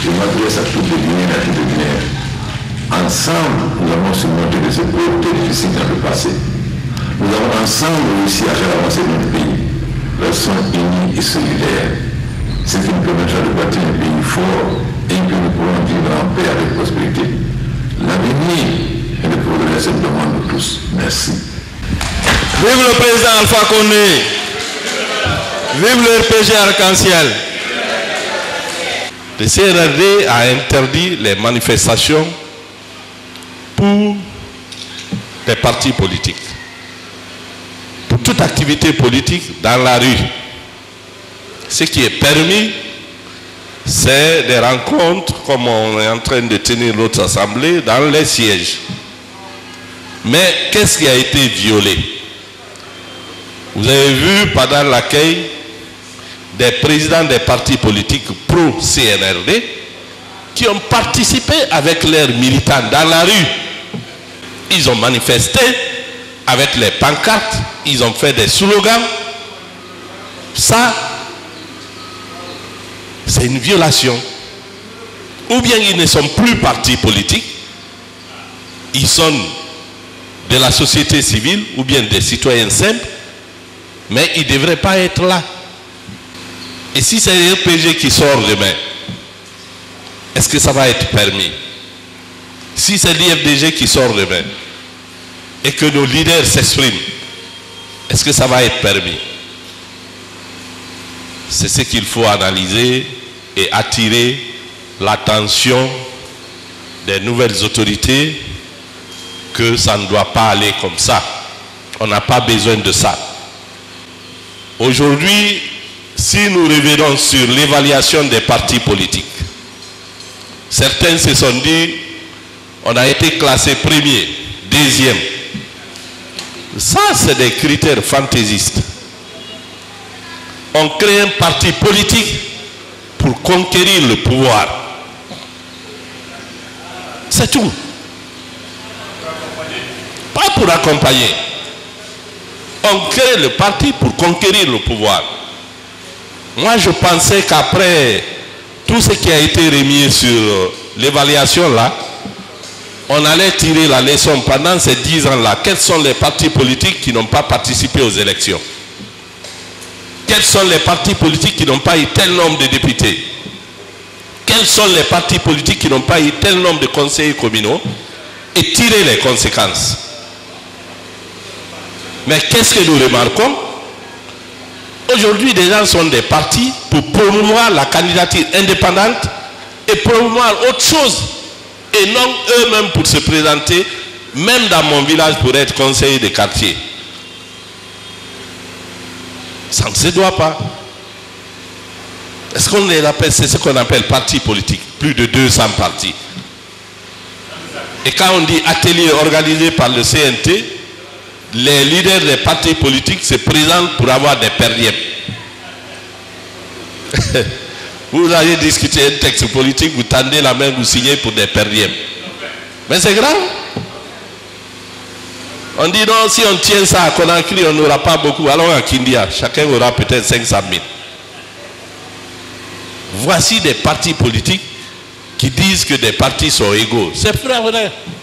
Je m'adresse à tous les Guinéens et à tous les Guinéens. Ensemble, nous avons surmonté des épreuves très difficiles dans le passé. Nous avons ensemble réussi à faire avancer notre pays. Restons unis et solidaires. C'est ce qui nous permettra de bâtir un pays fort et que nous pourrons vivre en paix avec prospérité. L'avenir et le progrès se demandent de tous. Merci. Vive le président Alpha Condé. Vive le RPG Arc-en-Ciel. Le CNRD a interdit les manifestations pour les partis politiques. Pour toute activité politique dans la rue. Ce qui est permis, c'est des rencontres, comme on est en train de tenir l'autre assemblée, dans les sièges. Mais qu'est-ce qui a été violé? Vous avez vu pendant l'accueil des présidents des partis politiques pro-CNRD qui ont participé avec leurs militants dans la rue. Ils ont manifesté avec les pancartes, ils ont fait des slogans. Ça, c'est une violation. Ou bien ils ne sont plus partis politiques, ils sont de la société civile ou bien des citoyens simples, mais ils ne devraient pas être là. Et si c'est l'RPG qui sort demain, est-ce que ça va être permis? Si c'est l'IFDG qui sort demain et que nos leaders s'expriment, est-ce que ça va être permis? C'est ce qu'il faut analyser et attirer l'attention des nouvelles autorités que ça ne doit pas aller comme ça. On n'a pas besoin de ça. Aujourd'hui, si nous revenons sur l'évaluation des partis politiques, certains se sont dit, on a été classé premier, deuxième. Ça, c'est des critères fantaisistes. On crée un parti politique pour conquérir le pouvoir. C'est tout. Pas pour accompagner. On crée le parti pour conquérir le pouvoir. Moi, je pensais qu'après tout ce qui a été remis sur l'évaluation là, on allait tirer la leçon pendant ces 10 ans-là. Quels sont les partis politiques qui n'ont pas participé aux élections? Quels sont les partis politiques qui n'ont pas eu tel nombre de députés? Quels sont les partis politiques qui n'ont pas eu tel nombre de conseillers communaux? Et tirer les conséquences. Mais qu'est-ce que nous remarquons? Aujourd'hui, des gens sont des partis pour promouvoir la candidature indépendante et promouvoir autre chose. Et non eux-mêmes pour se présenter, même dans mon village, pour être conseiller de quartier. Ça ne se doit pas. Est-ce qu'on les appelle? C'est ce qu'on appelle parti politique. Plus de 200 partis. Et quand on dit atelier organisé par le CNT, les leaders des partis politiques se présentent pour avoir des perdièmes. Vous allez discuter un texte politique, vous tendez la main, vous signez pour des perdièmes. Mais c'est grave. On dit non, si on tient ça à Conakry, on n'aura pas beaucoup. Allons à Kindia, chacun aura peut-être 500 000. Voici des partis politiques qui disent que des partis sont égaux. C'est vrai.